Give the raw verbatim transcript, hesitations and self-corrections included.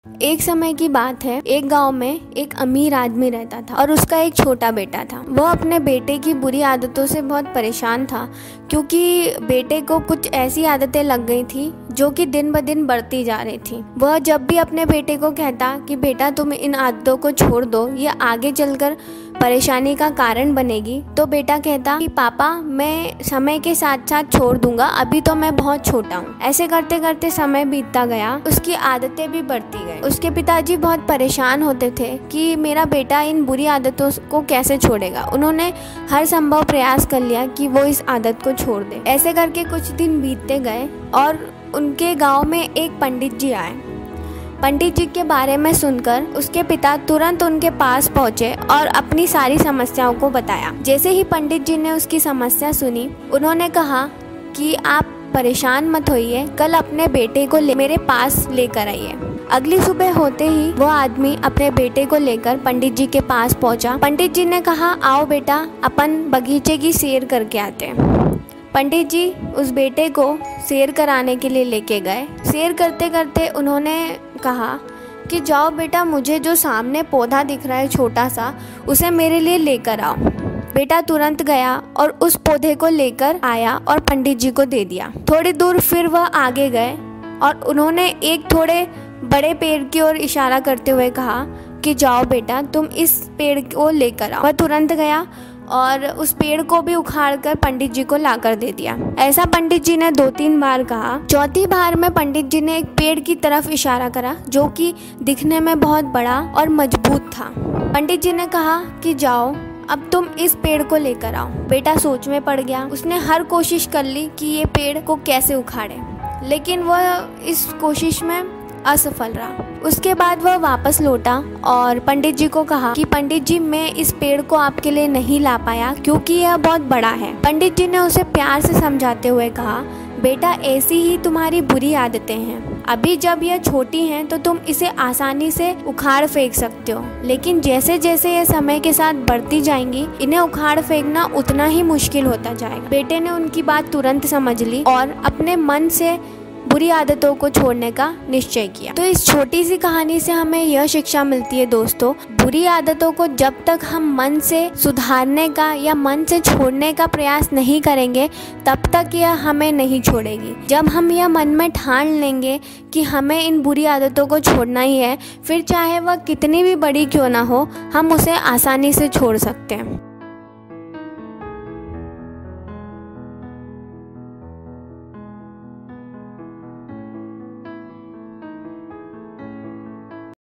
एक समय की बात है, एक गांव में एक अमीर आदमी रहता था और उसका एक छोटा बेटा था। वह अपने बेटे की बुरी आदतों से बहुत परेशान था, क्योंकि बेटे को कुछ ऐसी आदतें लग गई थी जो कि दिन ब दिन बढ़ती जा रही थी। वह जब भी अपने बेटे को कहता कि बेटा तुम इन आदतों को छोड़ दो, ये आगे चलकर परेशानी का कारण बनेगी, तो बेटा कहता कि पापा मैं समय के साथ साथ छोड़ दूंगा, अभी तो मैं बहुत छोटा हूँ। ऐसे करते करते समय बीतता गया, उसकी आदतें भी बढ़ती गई। उसके पिताजी बहुत परेशान होते थे कि मेरा बेटा इन बुरी आदतों को कैसे छोड़ेगा। उन्होंने हर संभव प्रयास कर लिया कि वो इस आदत को छोड़ दे। ऐसे करके कुछ दिन बीतते गए और उनके गांव में एक पंडित जी आए। पंडित जी के बारे में सुनकर उसके पिता तुरंत उनके पास पहुंचे और अपनी सारी समस्याओं को बताया। जैसे ही पंडित जी ने उसकी समस्या सुनी, उन्होंने कहा कि आप परेशान मत होइए, कल अपने बेटे को ले मेरे पास लेकर आइए। अगली सुबह होते ही वो आदमी अपने बेटे को लेकर पंडित जी के पास पहुंचा। पंडित जी ने कहा आओ बेटा अपन बगीचे की सैर करके आते हैं। पंडित जी उस बेटे को सैर कराने के लिए लेके गए। सैर करते करते उन्होंने कहा कि जाओ बेटा, मुझे जो सामने पौधा दिख रहा है छोटा सा, उसे मेरे लिए लेकर आओ। बेटा तुरंत गया और उस पौधे को लेकर आया और पंडित जी को दे दिया। थोड़ी दूर फिर वह आगे गए और उन्होंने एक थोड़े बड़े पेड़ की ओर इशारा करते हुए कहा कि जाओ बेटा तुम इस पेड़ को लेकर आओ। वह तुरंत गया और उस पेड़ को भी उखाड़कर पंडित जी को लाकर दे दिया। ऐसा पंडित जी ने दो तीन बार कहा। चौथी बार में पंडित जी ने एक पेड़ की तरफ इशारा करा जो कि दिखने में बहुत बड़ा और मजबूत था। पंडित जी ने कहा कि जाओ अब तुम इस पेड़ को लेकर आओ। बेटा सोच में पड़ गया। उसने हर कोशिश कर ली कि ये पेड़ को कैसे उखाड़े, लेकिन वह इस कोशिश में असफल रहा। उसके बाद वह वापस लौटा और पंडित जी को कहा कि पंडित जी मैं इस पेड़ को आपके लिए नहीं ला पाया क्योंकि यह बहुत बड़ा है। पंडित जी ने उसे प्यार से समझाते हुए कहा बेटा ऐसी ही तुम्हारी बुरी आदतें हैं। अभी जब यह छोटी हैं तो तुम इसे आसानी से उखाड़ फेंक सकते हो, लेकिन जैसे जैसे यह समय के साथ बढ़ती जाएंगी इन्हें उखाड़ फेंकना उतना ही मुश्किल होता जाएगा। बेटे ने उनकी बात तुरंत समझ ली और अपने मन से बुरी आदतों को छोड़ने का निश्चय किया। तो इस छोटी सी कहानी से हमें यह शिक्षा मिलती है दोस्तों, बुरी आदतों को जब तक हम मन से सुधारने का या मन से छोड़ने का प्रयास नहीं करेंगे तब तक यह हमें नहीं छोड़ेगी। जब हम यह मन में ठान लेंगे कि हमें इन बुरी आदतों को छोड़ना ही है, फिर चाहे वह कितनी भी बड़ी क्यों ना हो, हम उसे आसानी से छोड़ सकते हैं।